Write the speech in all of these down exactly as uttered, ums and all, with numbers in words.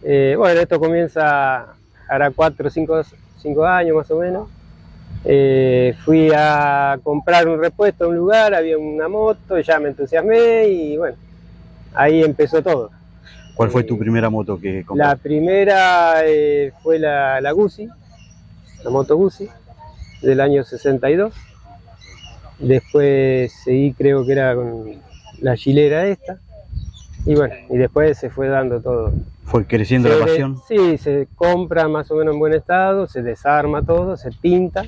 Eh, bueno, esto comienza, hará cuatro o cinco, cinco años más o menos. Eh, fui a comprar un repuesto a un lugar, había una moto, ya me entusiasmé y bueno, ahí empezó todo. ¿Cuál fue tu Eh, primera moto que la compraste? primera eh, fue la, la Guzzi, la moto Guzzi, del año sesenta y dos. Después seguí, creo que era con la Gilera esta. Y bueno, y después se fue dando todo. ¿Fue creciendo Se la de, pasión? sí, se compra más o menos en buen estado, se desarma todo, se pinta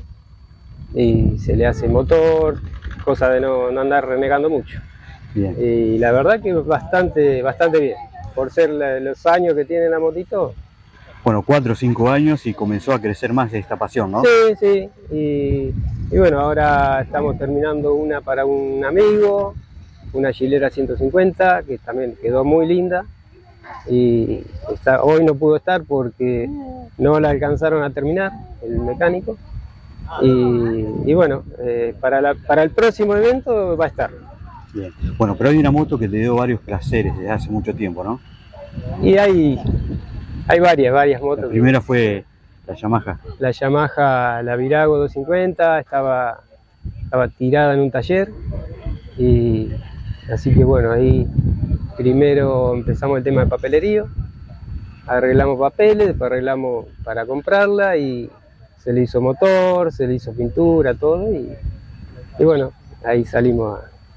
y se le hace motor, cosa de no, no andar renegando mucho. Bien. Y la verdad que bastante, bastante bien. Por ser la, los años que tiene la motito. Bueno, cuatro o cinco años y comenzó a crecer más esta pasión, ¿no? Sí, sí. Y, y bueno, ahora estamos terminando una para un amigo, una Gilera ciento cincuenta, que también quedó muy linda. Y está, hoy no pudo estar porque no la alcanzaron a terminar, el mecánico. Y, y bueno, eh, para, la, para el próximo evento va a estar. Bien. Bueno, pero hay una moto que te dio varios placeres desde hace mucho tiempo, ¿no? Y hay, hay varias, varias motos. La primera fue la Yamaha. La Yamaha, la Virago doscientos cincuenta, estaba, estaba tirada en un taller. Y así que bueno, ahí primero empezamos el tema de papelerío. Arreglamos papeles, después arreglamos para comprarla y se le hizo motor, se le hizo pintura, todo. Y, y bueno, ahí salimos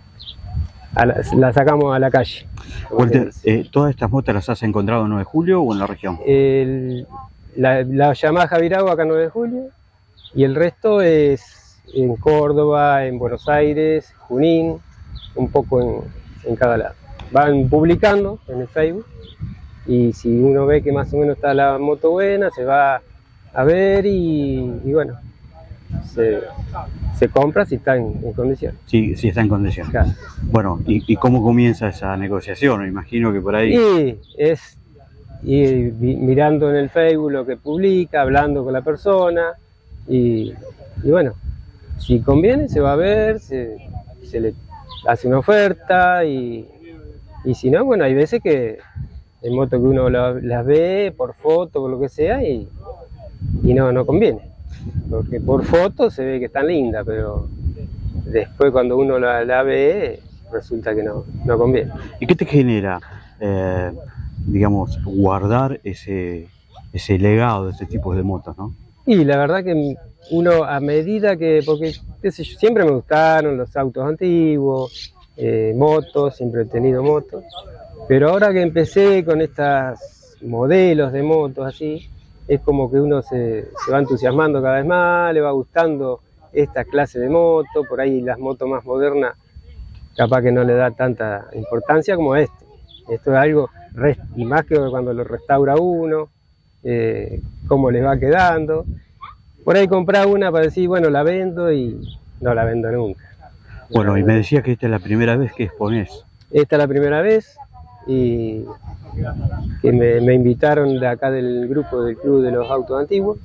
a, a la, la sacamos a la calle. Walter, eh, ¿todas estas motos las has encontrado en nueve de julio o en la región? El, la, la Yamaha Virago acá en nueve de julio y el resto es en Córdoba, en Buenos Aires, Junín, un poco en, en cada lado. Van publicando en el Facebook y si uno ve que más o menos está la moto buena, se va a ver y, y bueno, se, se compra si está en, en condiciones. Sí, sí está en condiciones. Claro. Bueno, ¿y, ¿y cómo comienza esa negociación? Me imagino que por ahí... Y es ir mirando en el Facebook lo que publica, hablando con la persona y, y bueno, si conviene se va a ver, se, se le hace una oferta y, y si no, bueno, hay veces que hay motos que uno las la ve por foto, por lo que sea y, y no, no conviene, porque por foto se ve que están lindas, pero después cuando uno la, la ve resulta que no, no conviene. ¿Y qué te genera, eh, digamos, guardar ese, ese legado de este tipo de motos, ¿no? Y la verdad que uno a medida que, porque qué sé yo, siempre me gustaron los autos antiguos, eh, motos, siempre he tenido motos, pero ahora que empecé con estos modelos de motos así, es como que uno se, se va entusiasmando cada vez más, le va gustando esta clase de moto, por ahí las motos más modernas capaz que no le da tanta importancia como este. Esto es algo, y más que cuando lo restaura uno, eh, cómo les va quedando. Por ahí comprar una para decir, bueno, la vendo y no la vendo nunca. Bueno, y me decías que esta es la primera vez que exponés. Esta es la primera vez y que me, me invitaron de acá del grupo del Club de los Autos Antiguos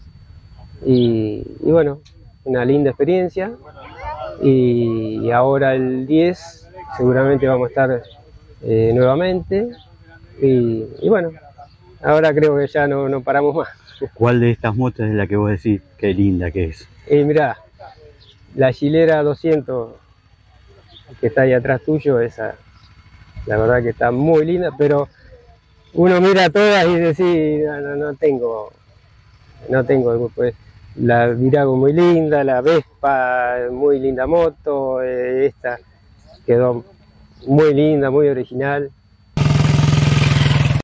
y, y bueno, una linda experiencia y ahora el diez seguramente vamos a estar eh, nuevamente y, y bueno, ahora creo que ya no, no paramos más. ¿Cuál de estas motos es la que vos decís qué linda que es? Y mirá, la Gilera doscientos que está ahí atrás tuyo, esa, la verdad que está muy linda, pero uno mira todas y decís, no, no, no tengo, no tengo, pues, la Virago muy linda, la Vespa, muy linda moto, eh, esta quedó muy linda, muy original.